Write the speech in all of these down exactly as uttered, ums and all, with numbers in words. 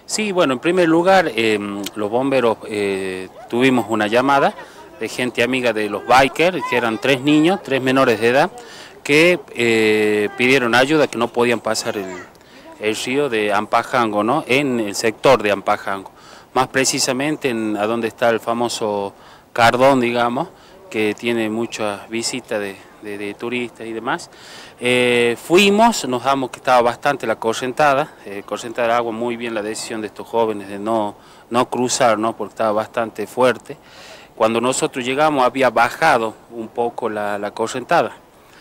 Sí, bueno, en primer lugar, eh, los bomberos eh, tuvimos una llamada de gente amiga de los bikers, que eran tres niños, tres menores de edad, que eh, pidieron ayuda, que no podían pasar el, el río de Ampajango, ¿no? En el sector de Ampajango, más precisamente en a donde está el famoso Cardón, digamos, que tiene muchas visitas de, de, de turistas y demás. Eh, fuimos, nos damos que estaba bastante la correntada, eh, correntada del agua, muy bien la decisión de estos jóvenes de no, no cruzar, ¿no? Porque estaba bastante fuerte. Cuando nosotros llegamos había bajado un poco la, la correntada.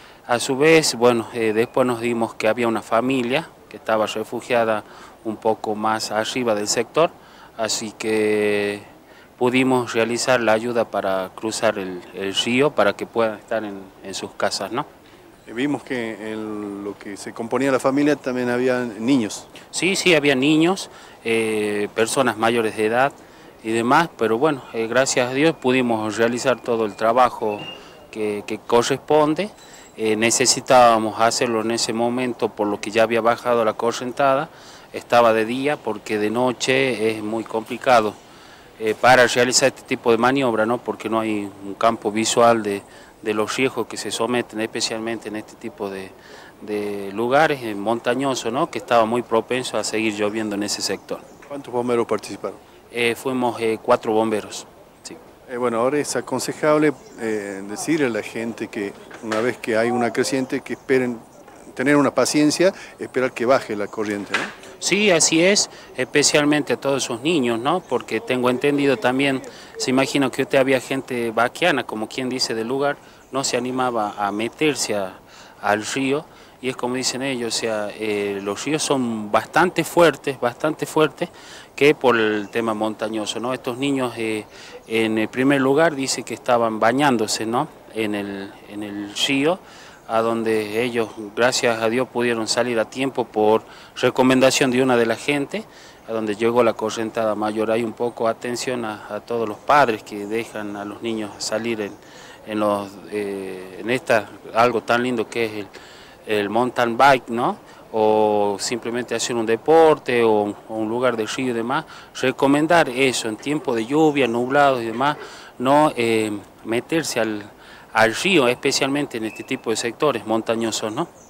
A su vez, bueno, eh, después nos dimos que había una familia que estaba refugiada un poco más arriba del sector, así que pudimos realizar la ayuda para cruzar el, el río para que puedan estar en, en sus casas, ¿no? Vimos que en lo que se componía la familia también había niños. Sí, sí, había niños, eh, personas mayores de edad y demás, pero bueno, eh, gracias a Dios pudimos realizar todo el trabajo que, que corresponde. Eh, necesitábamos hacerlo en ese momento por lo que ya había bajado la correntada, estaba de día porque de noche es muy complicado eh, para realizar este tipo de maniobra, ¿no? Porque no hay un campo visual de, de los riesgos que se someten especialmente en este tipo de, de lugares eh, montañosos, ¿no? Que estaba muy propenso a seguir lloviendo en ese sector. ¿Cuántos bomberos participaron? Eh, fuimos eh, cuatro bomberos. Sí. Eh, bueno, ahora es aconsejable eh, decirle a la gente que una vez que hay una creciente que esperen, tener una paciencia, esperar que baje la corriente, ¿no? Sí, así es, especialmente a todos esos niños, ¿no? Porque tengo entendido también, se imagina que usted había gente vaquiana, como quien dice, del lugar, no se animaba a meterse a, al río, y es como dicen ellos, o sea, eh, los ríos son bastante fuertes, bastante fuertes, que por el tema montañoso, ¿no? Estos niños, eh, en el primer lugar, dice que estaban bañándose, ¿no? En el, en el río, a donde ellos, gracias a Dios, pudieron salir a tiempo por recomendación de una de la gente, a donde llegó la correntada mayor. Hay un poco atención a, a todos los padres que dejan a los niños salir en, en, los, eh, en esta, algo tan lindo que es el, el mountain bike, ¿no? O simplemente hacer un deporte o, o un lugar de río y demás. Recomendar eso en tiempo de lluvia, nublados y demás, no eh, meterse al al río, especialmente en este tipo de sectores montañosos, ¿no?